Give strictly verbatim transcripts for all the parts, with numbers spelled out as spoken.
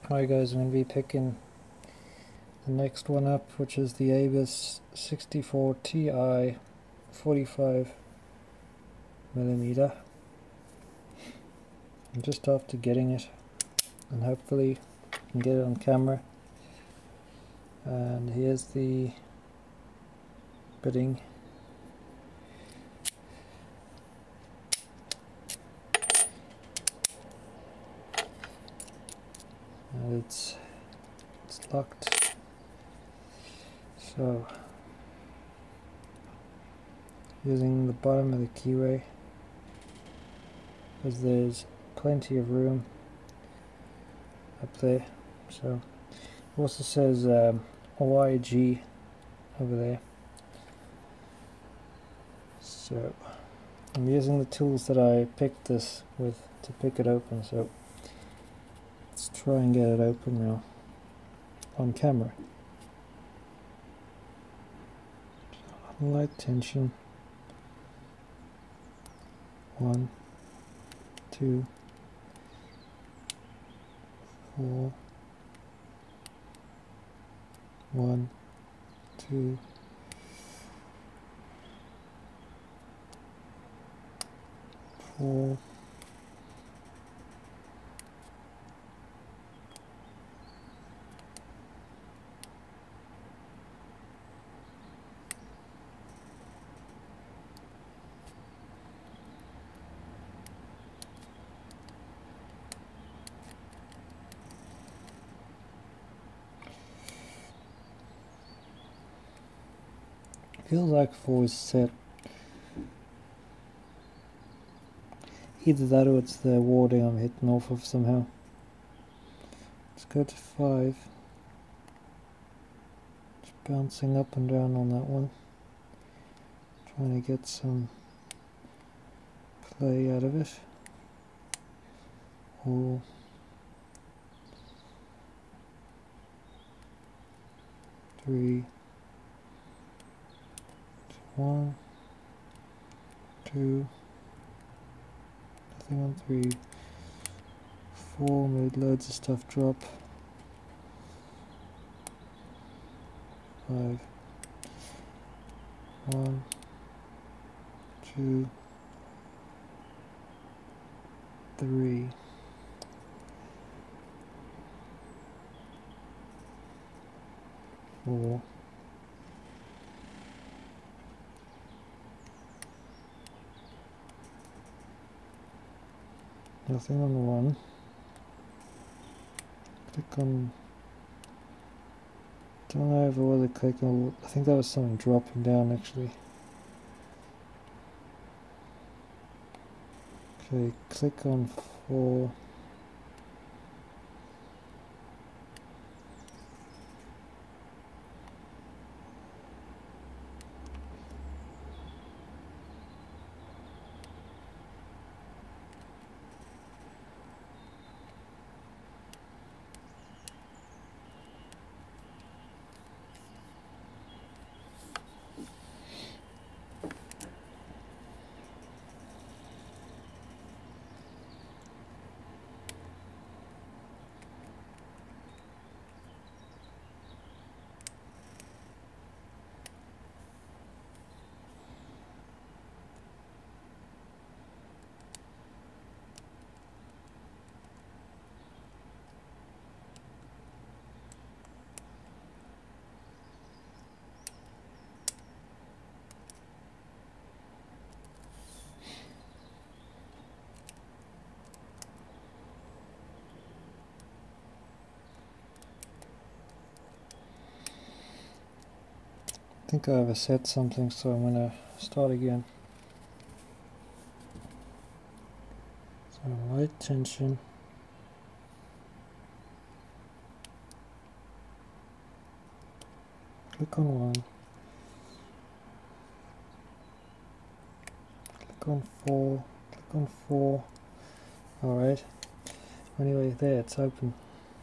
Hi guys, I'm going to be picking the next one up, which is the Abus sixty-four Ti forty-five millimeter. I'm just after getting it, and hopefully I can get it on camera. And here's the bitting. And it's it's locked. So using the bottom of the keyway, because there's plenty of room up there. So it also says um, Y G over there. So I'm using the tools that I picked this with to pick it open. So let's try and get it open now on camera. Light tension. One, two, four, one, two, four, feels like four is set. Either that or it's the warding I'm hitting off of somehow. Let's go to five. Just bouncing up and down on that one. Trying to get some play out of it. Or three. One, two, nothing on three, four, made loads of stuff drop, five, one, two, three, four, nothing on the one. Click on, don't know if it was a click on, I think that was something dropping down actually. Okay, click on four. I think I overset something, so I'm going to start again. So light tension. Click on one. Click on four. Click on four. Alright. Anyway, there, it's open.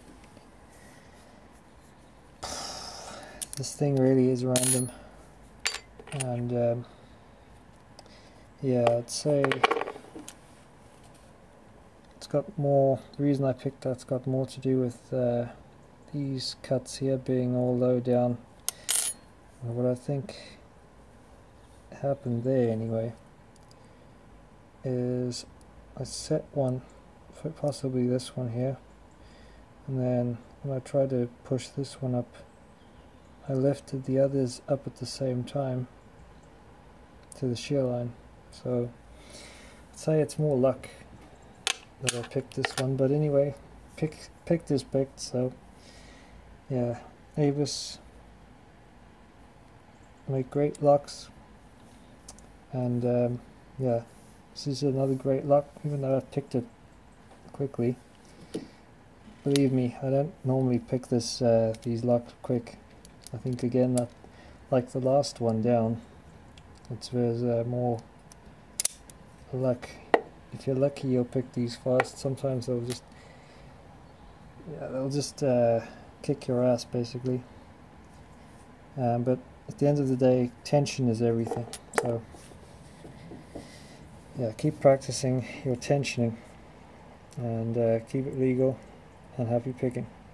This thing really is random, and um, yeah, I'd say it's it's got more, the reason I picked that's got more to do with uh, these cuts here being all low down. And what I think happened there anyway is I set one, possibly this one here, and then when I tried to push this one up, I lifted the others up at the same time to the shear line. So I'd say it's more luck that I picked this one, but anyway, pick picked is picked. So yeah, Avis make great locks, and um, yeah, this is another great lock, even though I picked it quickly. Believe me, I don't normally pick this uh, these locks quick. I think again that, like the last one down, it's there's uh, more luck. If you're lucky, you'll pick these fast. Sometimes they'll just, yeah, they'll just uh, kick your ass basically. Um, but at the end of the day, tension is everything. So yeah, keep practicing your tensioning, and uh, keep it legal, and happy picking.